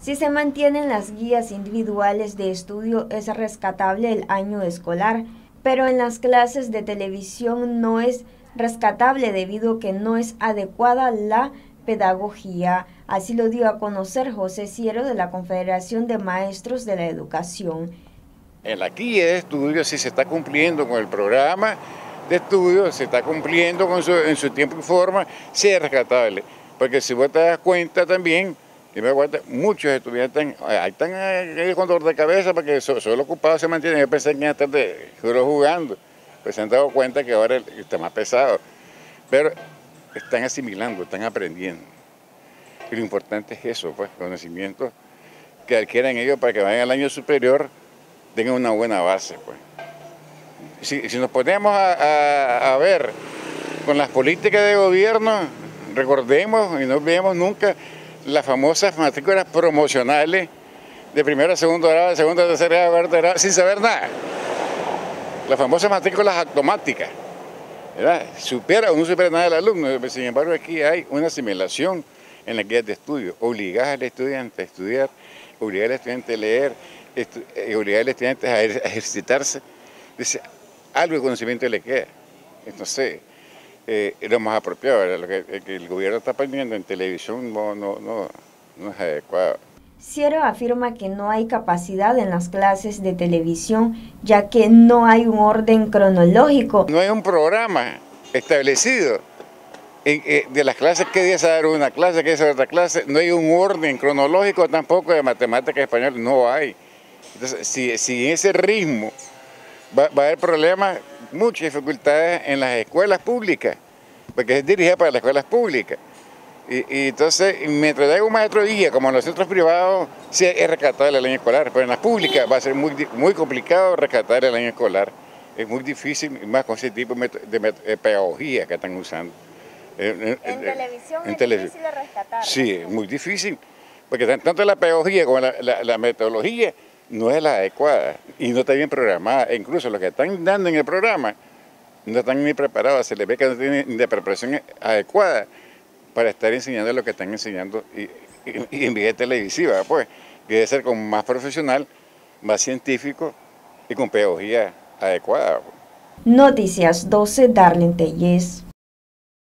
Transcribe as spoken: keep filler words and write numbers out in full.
Si se mantienen las guías individuales de estudio, es rescatable el año escolar, pero en las clases de televisión no es rescatable debido a que no es adecuada la pedagogía. Así lo dio a conocer José Ciero de la Confederación de Maestros de la Educación. En la guía de estudio, si se está cumpliendo con el programa de estudio, se está cumpliendo con su, en su tiempo y forma, sí es rescatable. Porque si vos te das cuenta también, y me acuerdo, muchos estudiantes ahí están ahí con dolor de cabeza porque solo ocupados se mantienen. Yo pensé que iban a estar de, jugando, pues se han dado cuenta que ahora está más pesado. Pero están asimilando, están aprendiendo. Y lo importante es eso, pues, conocimientos que adquieran ellos para que vayan al año superior, tengan una buena base, pues. Si, si nos ponemos a, a, a ver con las políticas de gobierno, recordemos y no olvidemos nunca las famosas matrículas promocionales de primero a segundo grado, de segundo a tercer grado, de cuarto grado, sin saber nada. Las famosas matrículas automáticas, ¿verdad? Supiera o no supiera nada del alumno. Sin embargo, aquí hay una asimilación en las guías de estudio. Obligar al estudiante a estudiar, obligar al estudiante a leer, obligar al estudiante a ejercitarse. Dice, algo de conocimiento le queda. Entonces, eh, lo más apropiado, ¿verdad? Lo que, que el gobierno está poniendo en televisión no, no, no, no es adecuado. Ciero afirma que no hay capacidad en las clases de televisión, ya que no hay un orden cronológico. No hay un programa establecido en, eh, de las clases, qué día se va a dar una clase, qué día se va a dar otra clase. No hay un orden cronológico tampoco de matemáticas y español, no hay. Entonces, si, si en ese ritmo va, va a haber problemas, muchas dificultades en las escuelas públicas, porque es dirigida para las escuelas públicas. Y, y entonces, mientras haya un maestro guía, como en los centros privados, sí es rescatable el año escolar, pero en las públicas va a ser muy, muy complicado rescatar el año escolar. Es muy difícil, más con ese tipo de, de, de pedagogía que están usando. En eh, televisión en es tele... difícil de rescatar. Sí, es muy difícil, porque tanto la pedagogía como la, la, la metodología no es la adecuada y no está bien programada. E incluso los que están dando en el programa no están ni preparados, se les ve que no tienen ni la preparación adecuada para estar enseñando lo que están enseñando y, y, y en vía televisiva, pues, que debe ser como más profesional, más científico y con pedagogía adecuada. Pues. Noticias doce, Darlene Tellez.